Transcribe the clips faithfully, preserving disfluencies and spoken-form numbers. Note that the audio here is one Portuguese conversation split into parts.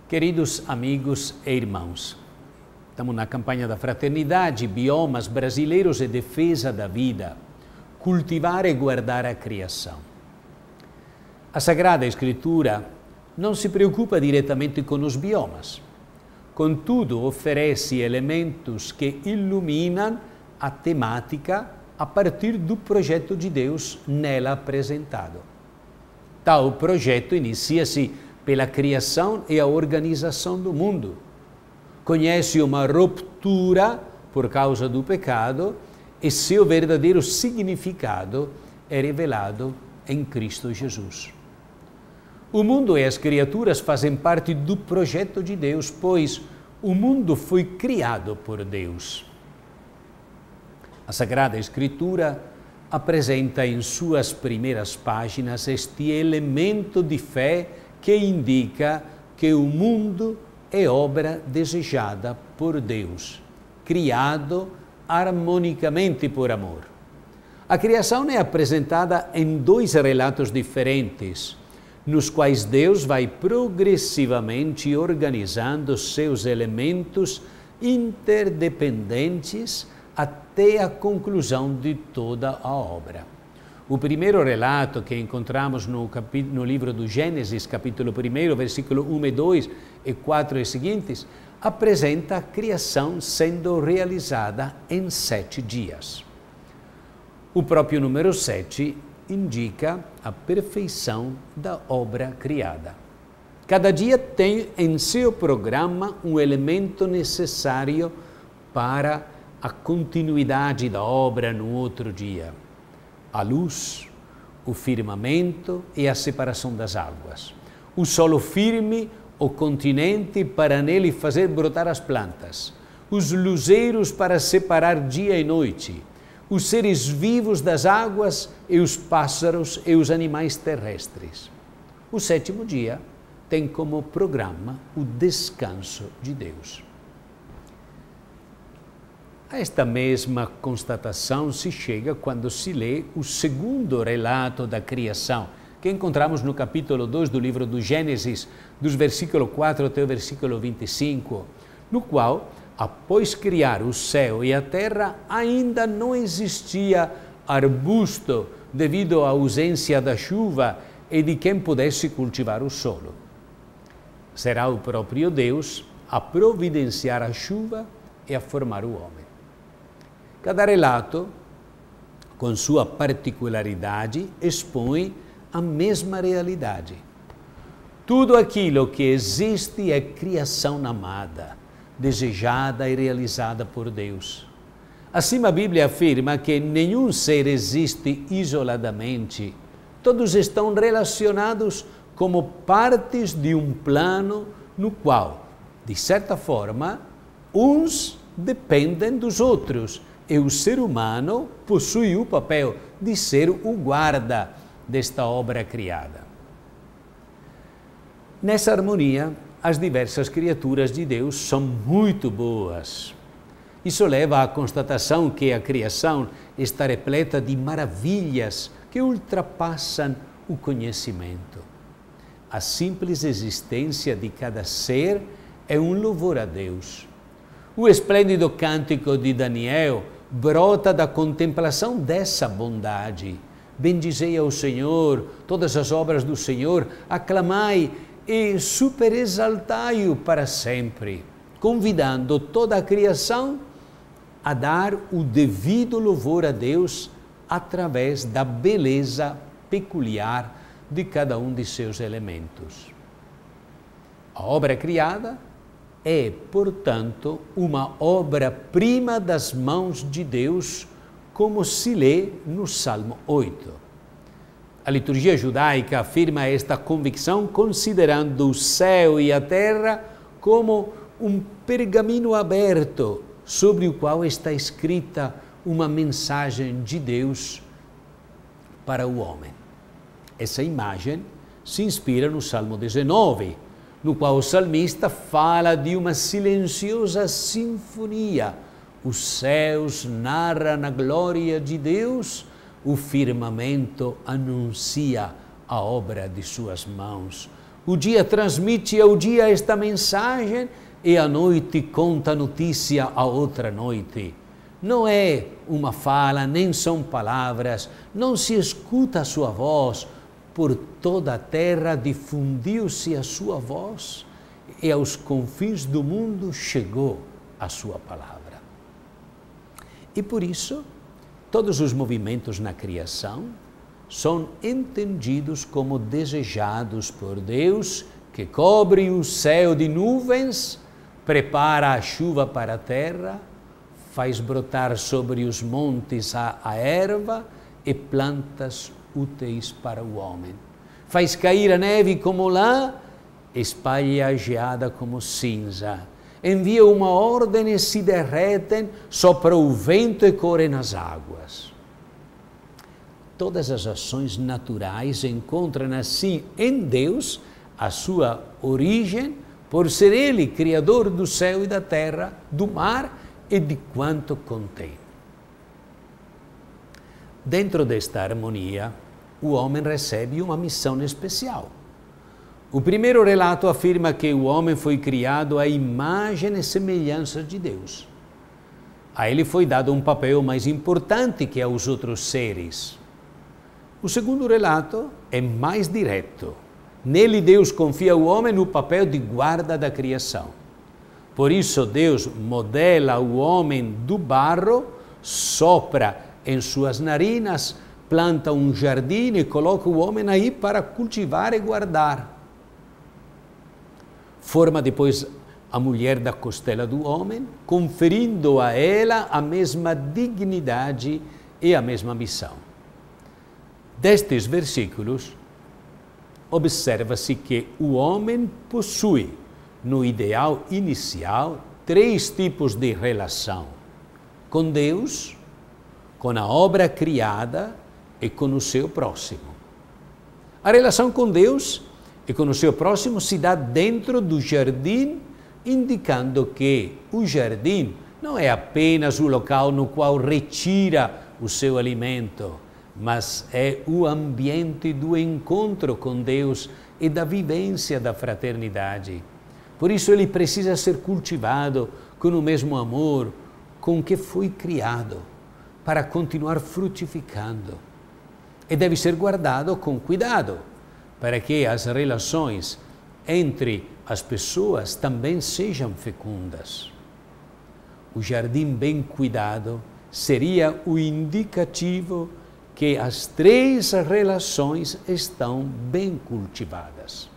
Queridos amigos e irmãos, estamos na campanha da fraternidade, biomas brasileiros e defesa da vida, cultivar e guardar a criação. A Sagrada Escritura não se preocupa diretamente com os biomas, contudo oferece elementos que iluminam a temática a partir do projeto de Deus nela apresentado. Tal projeto inicia-se pela criação e a organização do mundo. Conhece uma ruptura por causa do pecado e seu verdadeiro significado é revelado em Cristo Jesus. O mundo e as criaturas fazem parte do projeto de Deus, pois o mundo foi criado por Deus. A Sagrada Escritura apresenta em suas primeiras páginas este elemento de fé que indica que o mundo é obra desejada por Deus, criado harmonicamente por amor. A criação é apresentada em dois relatos diferentes, nos quais Deus vai progressivamente organizando seus elementos interdependentes até a conclusão de toda a obra. O primeiro relato que encontramos no, no livro do Gênesis, capítulo um, versículo um e dois e quatro e seguintes, apresenta a criação sendo realizada em sete dias. O próprio número sete indica a perfeição da obra criada. Cada dia tem em seu programa um elemento necessário para a continuidade da obra no outro dia. A luz, o firmamento e a separação das águas. O solo firme, o continente para nele fazer brotar as plantas. Os luzeiros para separar dia e noite. Os seres vivos das águas e os pássaros e os animais terrestres. O sétimo dia tem como programa o descanso de Deus. A esta mesma constatação se chega quando se lê o segundo relato da criação, que encontramos no capítulo dois do livro do Gênesis, dos versículos quatro até o versículo vinte e cinco, no qual, após criar o céu e a terra, ainda não existia arbusto devido à ausência da chuva e de quem pudesse cultivar o solo. Será o próprio Deus a providenciar a chuva e a formar o homem. Cada relato, com sua particularidade, expõe a mesma realidade. Tudo aquilo que existe é criação amada, desejada e realizada por Deus. Assim, a Bíblia afirma que nenhum ser existe isoladamente. Todos estão relacionados como partes de um plano no qual, de certa forma, uns dependem dos outros. E o ser humano possui o papel de ser o guarda desta obra criada. Nessa harmonia, as diversas criaturas de Deus são muito boas. Isso leva à constatação que a criação está repleta de maravilhas que ultrapassam o conhecimento. A simples existência de cada ser é um louvor a Deus. O esplêndido cântico de Daniel brota da contemplação dessa bondade. Bendizei ao Senhor, todas as obras do Senhor, aclamai e superexaltai-o para sempre, convidando toda a criação a dar o devido louvor a Deus através da beleza peculiar de cada um de seus elementos. A obra criada é, portanto, uma obra-prima das mãos de Deus, como se lê no Salmo oito. A liturgia judaica afirma esta convicção considerando o céu e a terra como um pergaminho aberto sobre o qual está escrita uma mensagem de Deus para o homem. Essa imagem se inspira no Salmo dezenove, no qual o salmista fala de uma silenciosa sinfonia. Os céus narram a glória de Deus, o firmamento anuncia a obra de suas mãos. O dia transmite ao dia esta mensagem e a noite conta a notícia à outra noite. Não é uma fala, nem são palavras, não se escuta a sua voz. Por toda a terra difundiu-se a sua voz e aos confins do mundo chegou a sua palavra. E por isso, todos os movimentos na criação são entendidos como desejados por Deus, que cobre o céu de nuvens, prepara a chuva para a terra, faz brotar sobre os montes a, a erva e plantas úteis para o homem. Faz cair a neve como lã, espalha a geada como cinza. Envia uma ordem e se derretem, sopra o vento e correm as águas. Todas as ações naturais encontram assim em Deus a sua origem, por ser Ele Criador do céu e da terra, do mar e de quanto contém. Dentro desta harmonia, o homem recebe uma missão especial. O primeiro relato afirma que o homem foi criado à imagem e semelhança de Deus. A ele foi dado um papel mais importante que aos outros seres. O segundo relato é mais direto. Nele Deus confia ao homem no papel de guarda da criação. Por isso Deus modela o homem do barro, sopra em suas narinas, planta um jardim e coloca o homem aí para cultivar e guardar. Forma depois a mulher da costela do homem, conferindo a ela a mesma dignidade e a mesma missão. Destes versículos, observa-se que o homem possui, no ideal inicial, três tipos de relação: com Deus, com a obra criada e com o seu próximo. A relação com Deus e com o seu próximo se dá dentro do jardim, indicando que o jardim não é apenas o local no qual retira o seu alimento, mas é o ambiente do encontro com Deus e da vivência da fraternidade. Por isso ele precisa ser cultivado com o mesmo amor com que foi criado, para continuar frutificando. E deve ser guardado com cuidado, para que as relações entre as pessoas também sejam fecundas. O jardim bem cuidado seria o indicativo que as três relações estão bem cultivadas.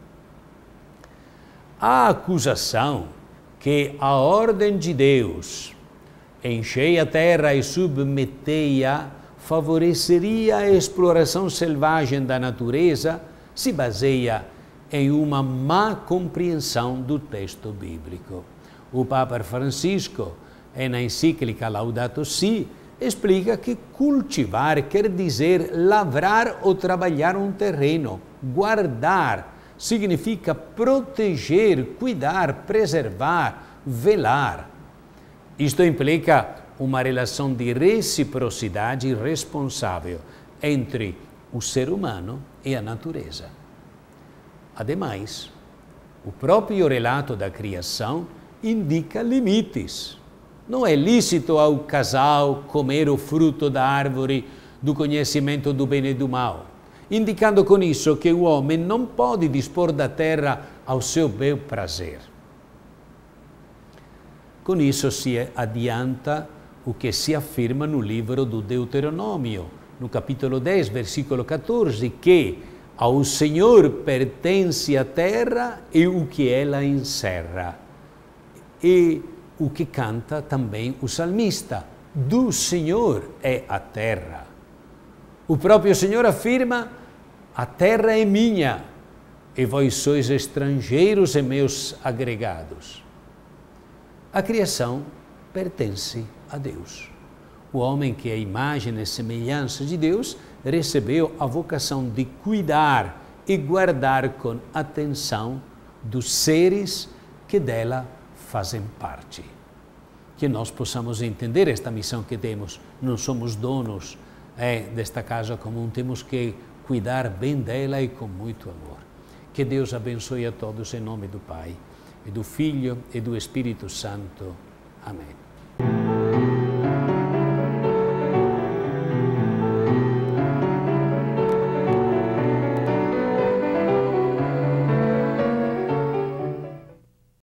A acusação que a ordem de Deus, enchei a terra e submetei-a, favoreceria a exploração selvagem da natureza, se baseia em uma má compreensão do texto bíblico. O Papa Francisco, na encíclica Laudato Si, explica que cultivar quer dizer lavrar ou trabalhar um terreno. Guardar significa proteger, cuidar, preservar, velar. Isto implica uma relação de reciprocidade responsável entre o ser humano e a natureza. Ademais, o próprio relato da criação indica limites. Não é lícito ao casal comer o fruto da árvore do conhecimento do bem e do mal, indicando com isso que o homem não pode dispor da terra ao seu bel prazer. Com isso se adianta o que se afirma no livro do Deuteronômio, no capítulo dez, versículo quatorze, que ao Senhor pertence a terra e o que ela encerra. E o que canta também o salmista: do Senhor é a terra. O próprio Senhor afirma: a terra é minha, e vós sois estrangeiros e meus agregados. A criação pertence a Deus. O homem, que é a imagem e semelhança de Deus, recebeu a vocação de cuidar e guardar com atenção dos seres que dela fazem parte. Que nós possamos entender esta missão que temos. Não somos donos é, desta casa comum, temos que cuidar bem dela e com muito amor. Que Deus abençoe a todos em nome do Pai, e do Filho e do Espírito Santo. Amém.